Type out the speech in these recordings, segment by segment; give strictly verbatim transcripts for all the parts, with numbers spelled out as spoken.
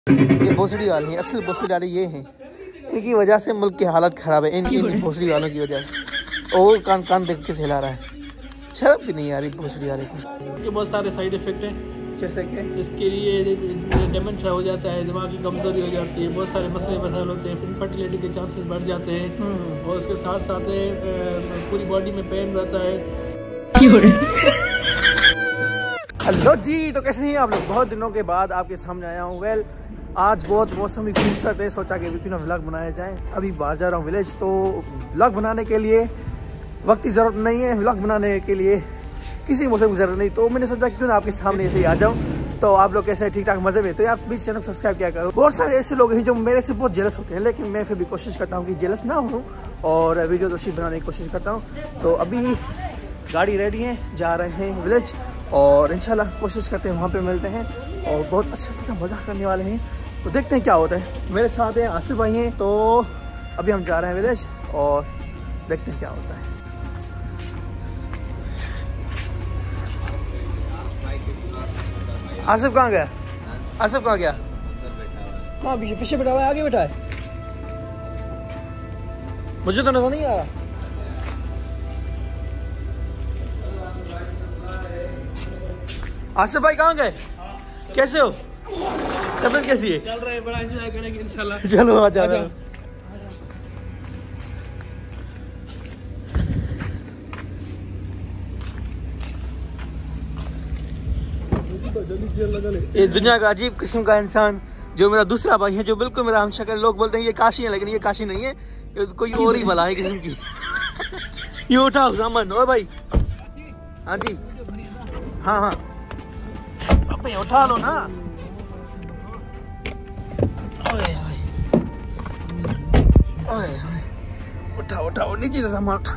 ये भोसड़ी वाले हैं, असल भोसड़ी वाले ये हैं। इनकी वजह से मुल्क की हालत ख़राब है, इन इन भोसड़ी वालों की वजह से। और कान कान देख के हिला रहा है, शर्म भी नहीं आ रही भोसड़ी वाले को। इनके बहुत सारे साइड इफ़ेक्ट हैं, जैसे कि इसके लिए डेमेंशिया हो जाता है, दिमाग की कमज़ोरी हो जाती है, बहुत सारे मसले मसाइल होते हैं, इनफर्टिलिटी के चांसेस बढ़ जाते हैं और उसके साथ साथ पूरी बॉडी में पेन रहता है। हेलो जी, तो कैसे हैं आप लोग? बहुत दिनों के बाद आपके सामने आया हूँ। वेल आज बहुत मौसम भी खूबसूरत है, सोचा कि क्यों ना व्लॉग बनाया जाए। अभी बाहर जा रहा हूँ विलेज, तो व्लॉग बनाने के लिए वक्त की ज़रूरत नहीं है, व्लॉग बनाने के लिए किसी मौसम की ज़रूरत नहीं। तो मैंने सोचा क्यों ना आपके सामने ऐसे ही आ जाऊँ। तो आप लोग कैसे ठीक ठाक मज़े में? तो यार प्लीज़ चैनल सब्सक्राइब किया करो। बहुत सारे ऐसे लोग हैं जो मेरे से बहुत जेलस होते हैं, लेकिन मैं फिर भी कोशिश करता हूँ कि जेलस ना हूँ और वीडियो तो अच्छी बनाने की कोशिश करता हूँ। तो अभी गाड़ी रेडी है, जा रहे हैं विलेज और इंशाल्लाह कोशिश करते हैं वहाँ पे मिलते हैं और बहुत अच्छा सा मज़ा करने वाले हैं। तो देखते हैं क्या होता है। मेरे साथ हैं आसिफ भाई हैं, तो अभी हम जा रहे हैं विलेज और देखते हैं क्या होता है। आसिफ कहाँ गया? आसिफ कहाँ गया? कहाँ पीछे पीछे बैठा हुआ है, आगे बैठा है? मुझे तो नजर नहीं आ रहा। आसिफ भाई कहाँ गए? कैसे हो? तबीयत कैसी है? चल रहे हैं, बड़ा एंजॉय करेंगे इंशाल्लाह। चलो आ जाओ। ये दुनिया का अजीब किस्म का इंसान जो मेरा दूसरा भाई है, जो बिल्कुल मेरा हमशक्ल। लोग बोलते हैं ये काशी है, लेकिन ये काशी नहीं है, ये कोई और ही भला है किस्म की। ये उठा सामान। ओ भाई, हाँ जी, हाँ हाँ अबे उठा लो ना। ओए ओए ओए ओए, उठा उठा और नीचे से सामान उठा।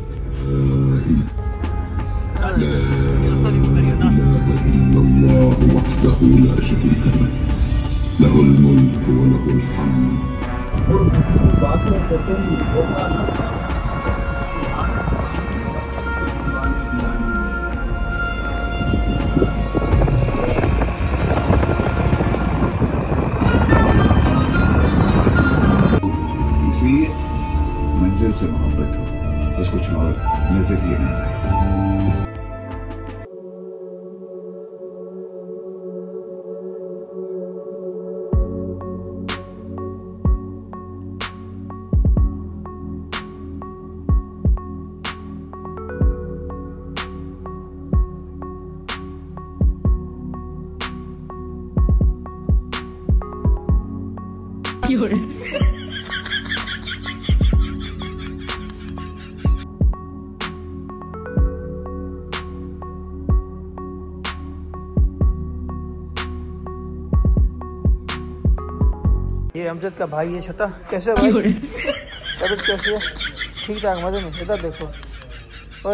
इसलिए मंजिल से मोहब्बत हो, बस कुछ और नजरिए ना आए। ये अमजद का भाई है छोटा। कैसे भाई? तबीयत कैसी है? ठीक ठाक मजे में? इधर देखो, ओए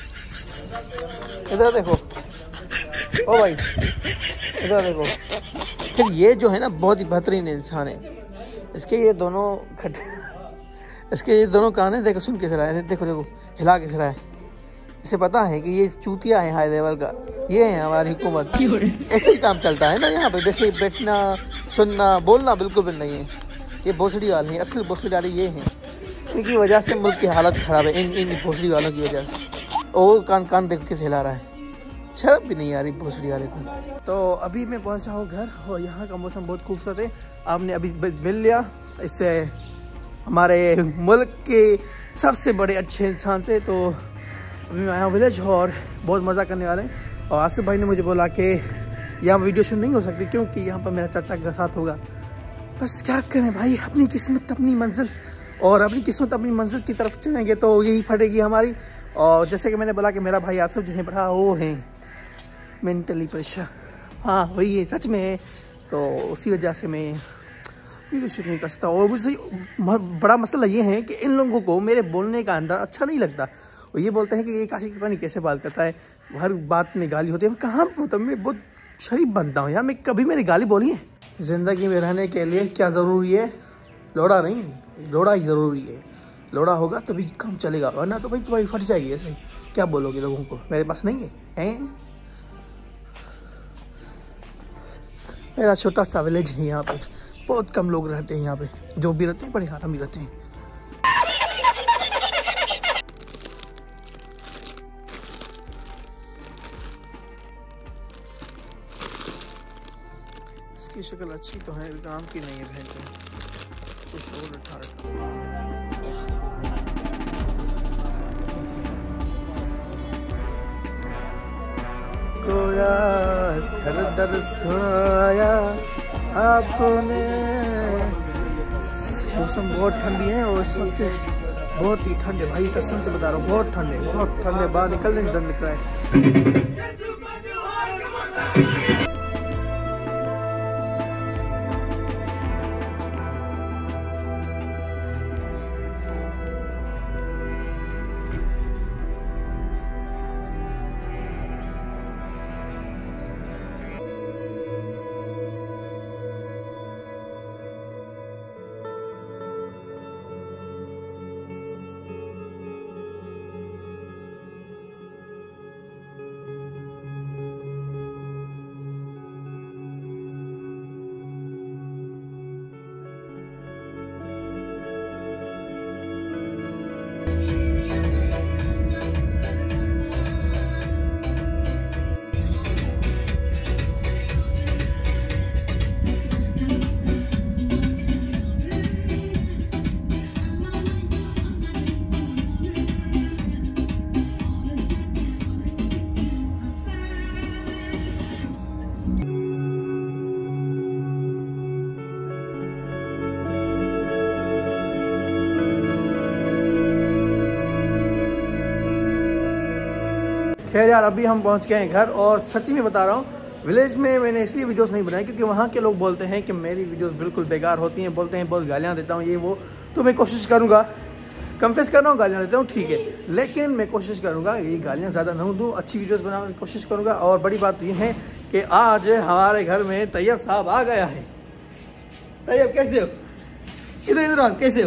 इधर देखो, ओ भाई इधर देखो। फिर ये जो है ना बहुत ही बेहतरीन इंसान है। इसके ये दोनों खट इसके ये दोनों कान है, देखो सुन किस रहा है, देखो देखो हिला किस रहा है। इसे पता है कि ये चूतिया है हाई लेवल का। ये है हमारी हुकूमत, ऐसे ही काम चलता है ना यहाँ पे। वैसे बैठना सुनना बोलना बिल्कुल भी नहीं है। ये भोसड़ी वाले हैं, असल भोसड़ी वाले ये हैं। इनकी वजह से मुल्क की हालत ख़राब है, इन इन भोसड़ी वालों की वजह से। और कान कान देख के हिला रहा है, शर्म भी नहीं आ रही भोसड़ी वाले को। तो अभी मैं पहुँचा हूँ घर और यहाँ का मौसम बहुत खूबसूरत है। आपने अभी मिल लिया इससे हमारे मुल्क के सबसे बड़े अच्छे इंसान से। तो अभी मैं आया हूँ विलेज और बहुत मज़ा करने वाले हैं। और आसिफ भाई ने मुझे बोला कि यहाँ वीडियो शूट नहीं हो सकती क्योंकि यहाँ पर मेरा चाचा का साथ होगा। बस क्या करें भाई, अपनी किस्मत अपनी मंजिल, और अपनी किस्मत अपनी मंजिल की तरफ चलेंगे तो यही फटेगी हमारी। और जैसे कि मैंने बोला कि मेरा भाई आसिफ जो है बड़ा वो है मेंटली प्रेशर, हाँ वही है, सच में है। तो उसी वजह से मैं वीडियो शूट नहीं कर सकता। और मुझे बड़ा मसला ये है कि इन लोगों को मेरे बोलने का अंदाज अच्छा नहीं लगता। और ये बोलते हैं कि ये काशी पता नहीं कैसे बात करता है, हर बात में गाली होती है। कहाँ होता मैं बहुत शरीफ बनता हूँ यार, मैं कभी मेरी गाली बोली है? ज़िंदगी में रहने के लिए क्या ज़रूरी है? लोड़ा नहीं, लोड़ा ही ज़रूरी है। लोड़ा होगा तभी काम चलेगा, वरना तो भाई तुम्हारी फट जाएगी। ऐसे क्या बोलोगे लोगों को? मेरे पास नहीं है, हैं? मेरा छोटा सा विलेज है यहाँ पे, बहुत कम लोग रहते हैं यहाँ पे, जो भी रहते हैं बड़े आराम रहते हैं। इसकी शक्ल अच्छी तो है, काम की नहीं है भैंस, कुछ और उठा रखा। कोया घर दर सुनाया आपने। मौसम बहुत ठंडी है और इस वक्त बहुत ही ठंड है भाई, कसम से बता रहा हूँ, बहुत ठंड है, बहुत ठंड है, बाहर निकलने में डर निकला है। खैर यार, अभी हम पहुंच गए हैं घर, और सच्ची में बता रहा हूँ, विलेज में मैंने इसलिए वीडियोस नहीं बनाई क्योंकि वहाँ के लोग बोलते हैं कि मेरी वीडियोस बिल्कुल बेकार होती हैं, बोलते हैं बहुत गालियाँ देता हूँ ये वो। तो मैं कोशिश करूँगा, कन्फेस कर रहा हूँ गालियाँ देता हूँ ठीक है, लेकिन मैं कोशिश करूँगा ये गालियाँ ज़्यादा ना दूँ, अच्छी वीडियोस बनाने की कोशिश करूँगा। और बड़ी बात ये है कि आज हमारे घर में तैयब साहब आ गया है। तैयब कैसे हो? इधर इधर आओ, कैसे हो?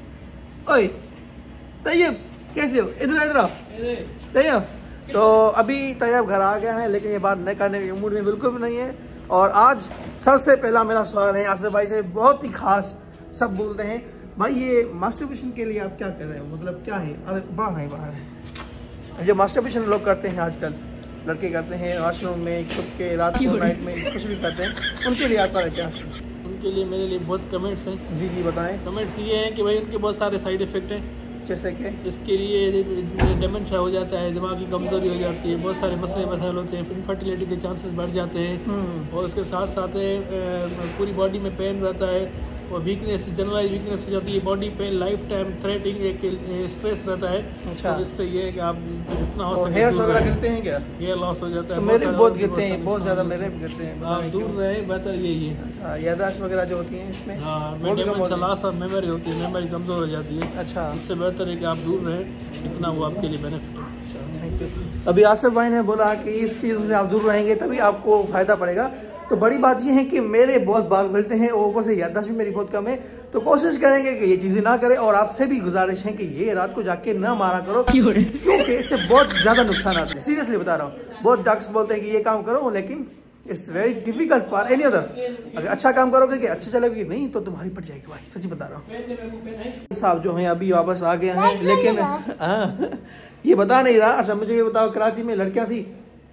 ओए तैयब कैसे हो? इधर इधर आओ तैयब। तो अभी तैयब घर आ गया है, लेकिन ये बात न करने के मूड में बिल्कुल भी नहीं है। और आज सबसे पहला मेरा सवाल है आसिफ भाई से, बहुत ही खास। सब बोलते हैं भाई ये मास्टरबेशन के लिए आप क्या कर रहे हो, मतलब क्या है? अरे बाहर है, बाहर है। जो मास्टरबेशन लोग करते हैं आजकल, लड़के करते हैं वॉशरूम में, छुप के, रात को, नाइट में, कुछ भी करते हैं, उनके लिए आपका क्या? उनके लिए मेरे लिए बहुत कमेंट्स हैं। जी जी बताएं। कमेंट्स ये हैं कि भाई उनके बहुत सारे साइड इफ़ेक्ट हैं, जैसे कि इसके लिए डेमेंशिया हो जाता है, दिमाग की कमज़ोरी हो जाती है, बहुत सारे मसले मसाइल होते हैं, इनफर्टिलिटी के चांसेस बढ़ जाते हैं, और उसके साथ साथ पूरी बॉडी में पेन रहता है, और वीकनेस, जनरलाइज वीकनेस हो जाती है, body pain, life time threatening एक स्ट्रेस रहता है। अच्छा। तो इससे ये है कि आप जितना हो सके हेयर वगैरह गिरते हैं क्या? हेयर लॉस हो जाता है, तो मेरे बहुत गिरते हैं, बहुत ज़्यादा मेरे भी गिरते हैं। आप दूर रहे, बेहतर यही है। अच्छा, याददाश्त वगैरह जो होती हैं इसमें, हाँ, लॉस ऑफ मेमोरी होती है, मेमोरी कमज़ोर हो जाती है। अच्छा, इससे बेहतर है कि आप दूर रहें, इतना वो आपके लिए बेनिफिट है। Thank you. अभी आसिफ भाई ने बोला कि इस चीज़ से आप दूर रहेंगे तभी आपको फ़ायदा पड़ेगा। तो बड़ी बात यह है कि मेरे बहुत बाल मिलते हैं और ऊपर से याददाश्त भी मेरी बहुत कम है, तो कोशिश करेंगे कि ये चीज़ें ना करें। और आपसे भी गुजारिश है कि ये रात को जाके ना मारा करो, क्योंकि इससे बहुत ज़्यादा नुकसान आते हैं। सीरियसली बता रहा हूँ, बहुत डॉक्टर्स बोलते हैं कि ये काम करो, लेकिन it's very difficult for any other. अगर अच्छा काम करोगे कि अच्छी चलेगी, नहीं तो तुम्हारी पड़ जाएगी भाई, सच्ची बता रहा हूँ। साहब जो हैं अभी वापस आ गए हैं, लेकिन हाँ ये बता नहीं रहा। अच्छा मुझे ये बताओ, कराची में लड़कियाँ थी?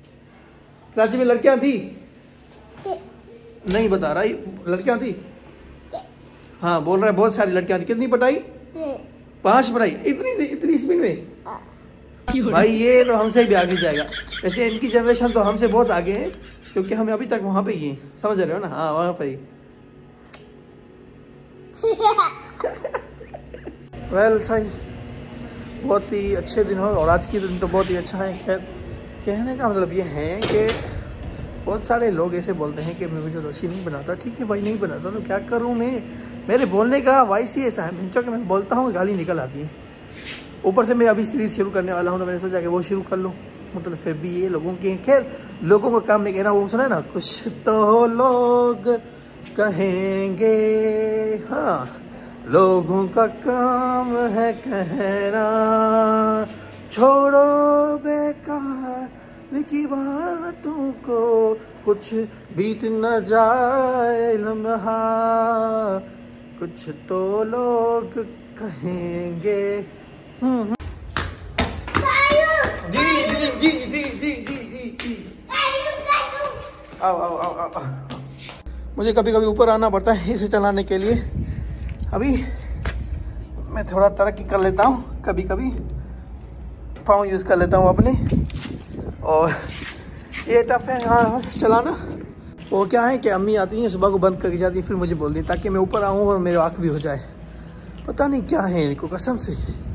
कराची में लड़कियाँ थी? नहीं बता रहा, लड़कियाँ थी? हाँ बोल रहा है बहुत सारी लड़कियाँ थी। कितनी पटाई? पांच पटाई। इतनी इतनी स्पीड में? भाई ये तो हमसे भी आगे जाएगा। वैसे इनकी जनरेशन तो हमसे बहुत आगे है, क्योंकि हम अभी तक वहाँ पे ही हैं, समझ रहे हो ना? हाँ वहाँ पे ही। वेल सही, बहुत ही अच्छे दिन हो, और आज के दिन तो बहुत ही अच्छा है। खैर कहने का मतलब ये है कि बहुत सारे लोग ऐसे बोलते हैं कि मैं वीडियो अच्छी नहीं बनाता। ठीक है भाई, नहीं बनाता तो क्या करूँ मैं? मेरे बोलने का वाइस ही ऐसा है, मैं मैं बोलता हूँ गाली निकल आती है। ऊपर से मैं अभी सीरीज शुरू करने वाला हूँ, तो मैंने सोचा कि वो शुरू कर लूँ, मतलब फिर भी ये लोगों के, खैर लोगों का काम में कहना, वो सुना है ना, कुछ तो लोग कहेंगे, हाँ लोगों का काम है कहना, छोड़ो बेकार की बातों को, कुछ बीत न जाए लम्हा, कुछ तो लोग कहेंगे। जी जी जी जी जी जी जी जी आओ आओ आओ आओ। मुझे कभी कभी ऊपर आना पड़ता है इसे चलाने के लिए। अभी मैं थोड़ा तरक्की कर लेता हूँ, कभी कभी पाँव यूज़ कर लेता हूँ अपने, और ये टफ है हाँ चलाना। वो क्या है कि अम्मी आती हैं सुबह को बंद करके जाती है, फिर मुझे बोलती है ताकि मैं ऊपर आऊँ और मेरे आँख भी हो जाए। पता नहीं क्या है इनको कसम से।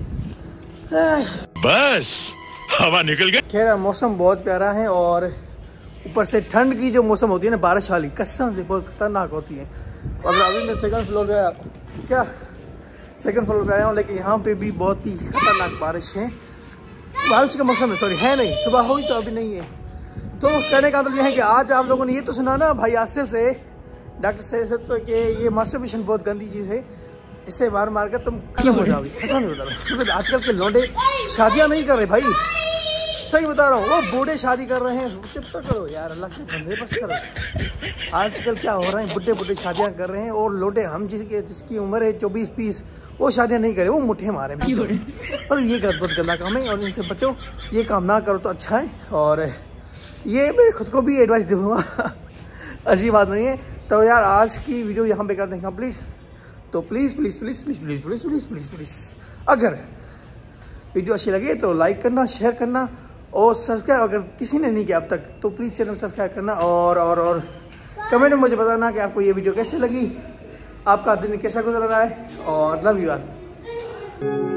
बस हवा निकल गई। खैर मौसम बहुत प्यारा है, और ऊपर से ठंड की जो मौसम होती है ना बारिश वाली, कसम से बहुत खतरनाक होती है। और अभी मैं सेकंड फ्लोर पे क्या सेकंड फ्लोर पे आया हूँ, लेकिन यहाँ पे भी बहुत ही खतरनाक बारिश है। बारिश का मौसम है, सॉरी है नहीं, सुबह हुई तो अभी नहीं है। तो कहने का मतलब यह है कि आज आप लोगों ने ये तो सुना ना भाई आसिफ से, डॉक्टर से, से तो कि ये मास्टरबेशन बहुत गंदी चीज़ है, इससे मार मार कर तुम खत्म हो जाओगे। खत्म नहीं हो रहा। आजकल के लौंडे शादियाँ नहीं कर रहे भाई, सही बता रहा हूँ। वो बूढ़े शादी कर रहे हैं, चुप तो करो यार, अल्लाह के बंदे बस करो। आजकल क्या हो रहा है, बुढ़े बुढ़े शादियाँ कर रहे हैं, और लौंडे हम जिसके जिसकी उम्र है चौबीस बीस, वो शादियाँ नहीं करे, वो मुठ्ठे मारे। और ये बहुत गंदा काम है, और इनसे बचो, ये काम ना करो तो अच्छा है। और ये मैं खुद को भी एडवाइस दूँगा, अच्छी बात नहीं है। तो यार आज की वीडियो यहाँ पे करते हैं कंप्लीट। तो please please please please please please please please please अगर वीडियो अच्छी लगे तो लाइक करना, शेयर करना, और सब्सक्राइब अगर किसी ने नहीं किया अब तक तो प्लीज़ चैनल सब्सक्राइब करना। और और और कमेंट में मुझे बताना कि आपको ये वीडियो कैसे लगी, आपका दिन कैसा गुजर रहा है। और लव यू ऑल।